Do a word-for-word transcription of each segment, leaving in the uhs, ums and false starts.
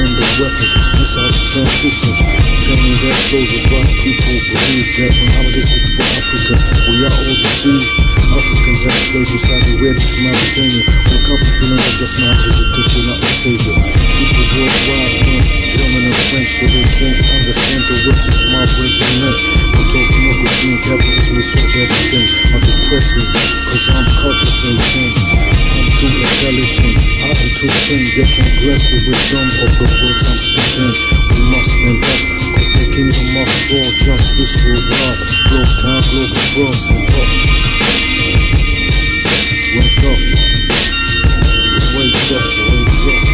and the weapons, miss our defense systems. Training their soldiers while people believe that Muhammad is for Africa. We are all deceived. Africans and slaves who sadly wedded to Mauritania. Wake up if you know that just Muhammad is the picture, not the savior. People worldwide learn German and French so they can't understand the words of my regiment. But talk democracy and capitalism will solve everything. I depress me, cause I'm cultivating. I'm too intelligent, I am too king. They can't grasp the wisdom of the words I'm speaking. We must stand up, cause the kingdom must fall. Justice will rise, blow down, global frost and up. Wake up, wake up, wake up.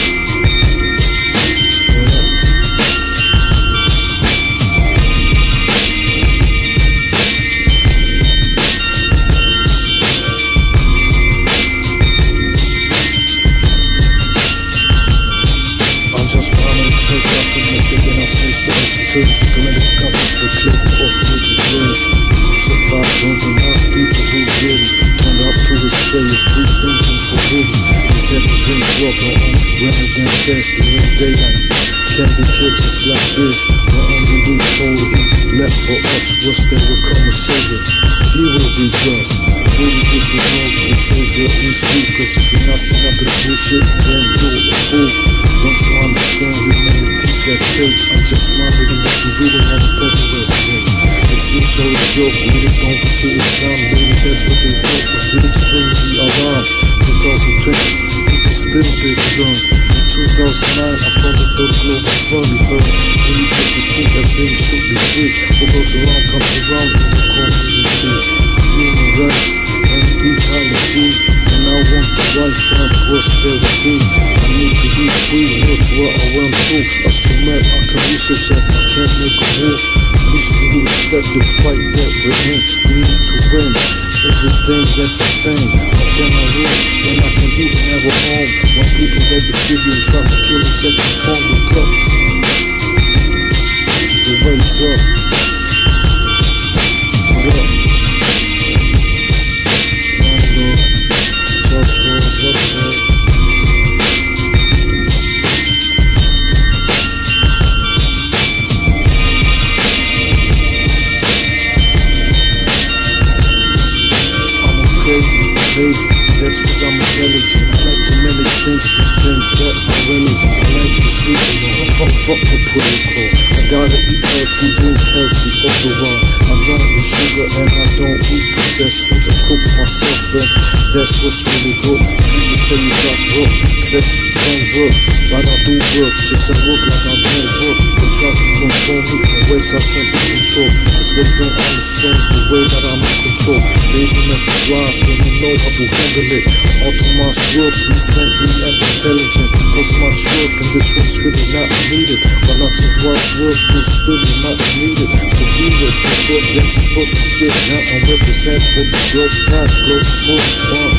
Taking our space to extremes, committed couples to clip off with the words. Crucified, burned enough people who didn't. Turned up to his way of free thinking forbidden. He said the drinks walk on, running again fast during daylight. Can be killed just like this, but only loophole he left for us was there will come a savior. He will be just. Really did you know the savior is you? Cause if you're not standing up to this bullshit, then you're a fool. Don't you understand humanity? That fake, I'm just minding what you doing and the better ways to do. It seems so a joke, we really don't get Islam. Maybe that's what they thought was really to bring me around. twenty twenty, people still did it wrong. In two thousand nine, I founded the Globalfirm, you heard. When you get the food, everything should be free. What goes around comes around in the community. Human rights and ecology. And I want the life and prosperity. I need to be free, live where I want to. Assume I can research that I can't make a move. Peace to respect the fight that we're in. We need to win everything, that's the thing. How can I win when I can't even have a home? When people that deceive you and try to kill and take the phone, wake up. The wait's up. What up? OneLove, JustWar, JustWar. Lazy, that's cause I'm intelligent. I like to manage things, things that are relevant. I like to sleep alone. Fuck, fuck the protocol. I gotta eat healthy, drink healthy all the while. I don't eat sugar and I don't eat processed foods. I cook myself and that's what's really good. People say you got work, cause don't work. But I do work, just I work like I don't work. They try to control me in ways I can't be controlled. Cause they don't understand the way that I'm in control. Laziness is wise when you know how to handle it. Automatic work, be friendly and intelligent. Cause much work and this one's really not needed. But lots of wise work is really not needed. So be with the work that's supposed to get. Now I represent for the globe, God, Globalfirm.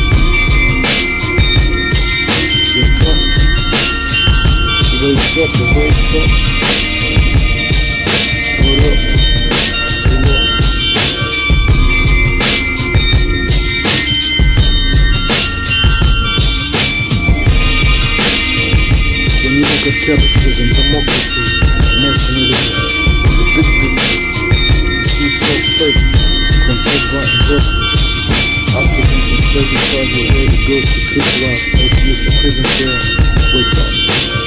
Wake up. Wake up, the wake up. What up? Say what? When you look at capitalism, democracy, nationalism, from the big picture, you see it's all fake, controlled by injustice. Africans and slaves inside your way, the girls to kick ass, atheists in prison there. Wake up.